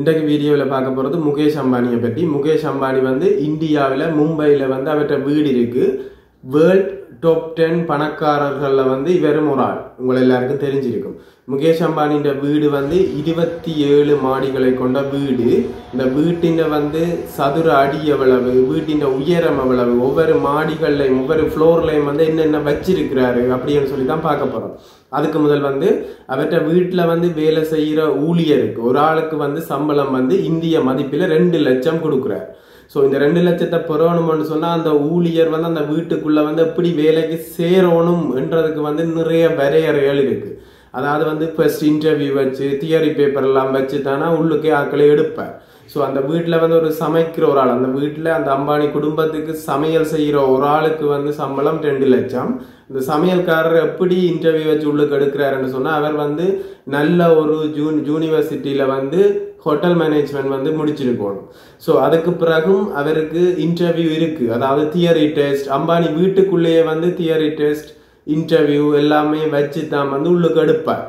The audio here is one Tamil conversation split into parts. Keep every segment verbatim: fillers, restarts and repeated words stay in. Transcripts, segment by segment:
இன்றைக்கு வீடியோவில் பார்க்க போகிறது முகேஷ் அம்பானியை பற்றி. முகேஷ் அம்பானி வந்து இந்தியாவில் மும்பையில் வந்து அவற்ற வீடு இருக்குது. வேர்ல்ட் டாப் டென் பணக்காரர்களில் வந்து இவரும் ஒரு ஆள், உங்களை எல்லாருக்கும் தெரிஞ்சிருக்கும். முகேஷ் அம்பானின்ற வீடு வந்து இருபத்தி ஏழு மாடிகளை கொண்ட வீடு. இந்த வீட்டின் வந்து சதுர அடி எவ்வளவு, வீட்டின் உயரம் எவ்வளவு, ஒவ்வொரு மாடிகள்லையும் ஒவ்வொரு ஃப்ளோர்லையும் வந்து என்னென்ன வச்சிருக்கிறாரு அப்படின்னு சொல்லி தான் பார்க்க போகிறோம். அதுக்கு முதல் வந்து அவற்ற வீட்டில் வந்து வேலை செய்கிற ஊழியருக்கு ஒரு ஆளுக்கு வந்து சம்பளம் வந்து இந்திய மதிப்பில் ரெண்டு லட்சம் கொடுக்குறார். ஸோ இந்த ரெண்டு லட்சத்தை பெறணும்னு சொன்னால் அந்த ஊழியர் வந்து அந்த வீட்டுக்குள்ளே வந்து எப்படி வேலைக்கு சேரணும் என்றதுக்கு வந்து நிறைய வரையறைகள் இருக்குது. அதாவது வந்து ஃபர்ஸ்ட் இன்டர்வியூ வச்சு தியரி பேப்பர் எல்லாம் வச்சு தானே உள்ளுக்கே ஆக்களை எடுப்பார். ஸோ அந்த வீட்டில் வந்து ஒரு சமைக்கிற ஒரு ஆள், அந்த வீட்டில் அந்த அம்பானி குடும்பத்துக்கு சமையல் செய்கிற ஒரு ஆளுக்கு வந்து சம்பளம் ரெண்டு லட்சம். இந்த சமையல்காரர் எப்படி இன்டர்வியூ வச்சு உள்ளுக்கு எடுக்கிறாருன்னு சொன்னால் அவர் வந்து நல்ல ஒரு ஜூன் யூனிவர்சிட்டியில் வந்து ஹோட்டல் மேனேஜ்மெண்ட் வந்து முடிச்சிருக்கணும். ஸோ அதுக்கு பிறகும் அவருக்கு இன்டர்வியூ இருக்கு, அதாவது தியரி டெஸ்ட். அம்பானி வீட்டுக்குள்ளேயே வந்து தியரி டெஸ்ட் இன்டர்வியூ எல்லாமே வச்சு தான் வந்து உள்ளுக்கு எடுப்பார்.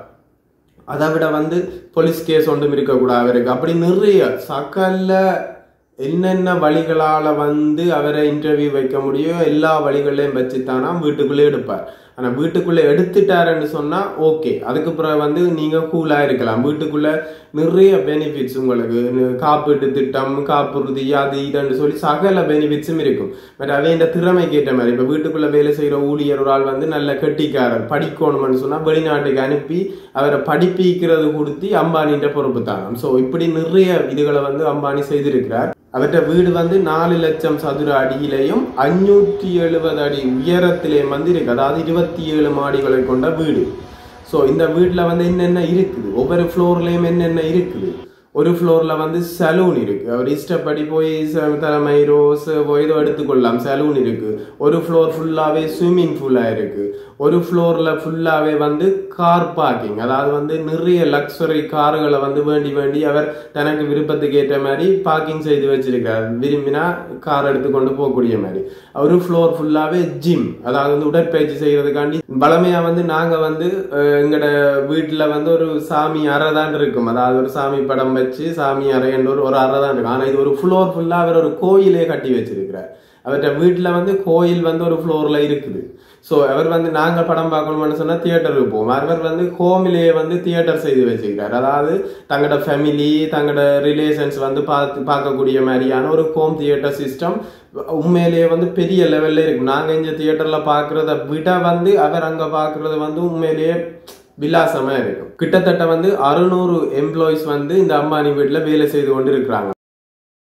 அதை விட வந்து போலீஸ் கேஸ் ஒன்றும் இருக்கக்கூடாது அவருக்கு. அப்படி நிறைய சகல என்னென்ன வழிகளால் வந்து அவரை இன்டர்வியூ வைக்க முடியும் எல்லா வழிகளையும் வச்சு தானா வீட்டுக்குள்ளே எடுப்பார். ஆனால் வீட்டுக்குள்ளே எடுத்துட்டாருன்னு சொன்னால் ஓகே, அதுக்கு பிறகு வந்து நீங்கள் கூலாக இருக்கலாம். வீட்டுக்குள்ளே நிறைய பெனிஃபிட்ஸ், உங்களுக்கு காப்பீட்டு திட்டம், காப்புறுதி, அது இதுன்னு சொல்லி சகல பெனிஃபிட்ஸும் இருக்கும். பட் அவை இந்த திறமைக்கு ஏற்ற மாதிரி இப்போ வீட்டுக்குள்ளே வேலை செய்கிற ஊழியர் ஒரு ஆள் வந்து நல்ல கெட்டிக்காரர், படிக்கணும்னு சொன்னால் வெளிநாட்டுக்கு அனுப்பி அவரை படிப்பிக்கிறது கொடுத்து அம்பானின்ற பொறுப்பு தாங்க. ஸோ இப்படி நிறைய இதுகளை வந்து அம்பானி செய்திருக்கிறார். அவற்ற வீடு வந்து நாலு லட்சம் சதுர அடியிலையும் அஞ்சூற்றி எழுபது அடி உயரத்திலேயும் வந்து இருக்கு, அதாவது இருபத்தி ஏழு மாடிகளை கொண்ட வீடு. ஸோ இந்த வீட்டில் வந்து என்னென்ன இருக்குது, ஒவ்வொரு ஃப்ளோர்லையும் என்னென்ன இருக்குது. ஒரு ஃப்ளோரில் வந்து சலூன் இருக்கு, அவர் இஷ்டப்படி போய் தலைமை ரோஸ் ஏதோ எடுத்துக்கொள்ளலாம், சலூன் இருக்கு. ஒரு ஃப்ளோர் ஃபுல்லாகவே ஸ்விம்மிங் ஃபுல்லாக இருக்கு. ஒரு ஃப்ளோரில் ஃபுல்லாகவே வந்து கார் பார்க்கிங், அதாவது வந்து நிறைய லக்ஸரி கார்களை வந்து வேண்டி வேண்டி அவர் தனக்கு விருப்பத்துக்கு ஏற்ற மாதிரி பார்க்கிங் செய்து வச்சிருக்காரு, விரும்பினா கார் எடுத்துக்கொண்டு போகக்கூடிய மாதிரி. ஒரு ஃப்ளோர் ஃபுல்லாகவே ஜிம், அதாவது வந்து உடற்பயிற்சி செய்யறதுக்காண்டி. பழமையாக வந்து நாங்கள் வந்து எங்களோட வீட்டில் வந்து ஒரு சாமி அறை தான் இருக்கும், அதாவது ஒரு சாமி படம் வச்சு சாமி அறை என்ற ஒரு அறை தான் இருக்கும். ஆனால் இது ஒரு ஃப்ளோர் ஃபுல்லாக அவர் ஒரு கோயிலே கட்டி வச்சிருக்கிறார். அவர்கிட்ட வீட்டில் வந்து கோயில் வந்து ஒரு ஃப்ளோர்ல இருக்குது. ஸோ அவர் வந்து நாங்கள் படம் பார்க்கணும்னு சொன்னால் தியேட்டருக்கு போவோம். அவர் வந்து ஹோமிலேயே வந்து தியேட்டர் செய்து வச்சுக்கிறார், அதாவது தங்களோட ஃபேமிலி தங்களோட ரிலேஷன்ஸ் வந்து பார்த்து பார்க்கக்கூடிய மாதிரியான ஒரு ஹோம் தியேட்டர் சிஸ்டம் உண்மையிலேயே வந்து பெரிய லெவல்ல இருக்கு. நாங்கள் இந்த தியேட்டரில் பார்க்குறத விட வந்து அவர் அங்கே பார்க்குறது வந்து உண்மையிலேயே விலாசமாக இருக்கும். கிட்டத்தட்ட வந்து அறுநூறு எம்ப்ளாயிஸ் வந்து இந்த அம்பானி வீட்டில் வேலை செய்து கொண்டு இருக்கிறாங்க.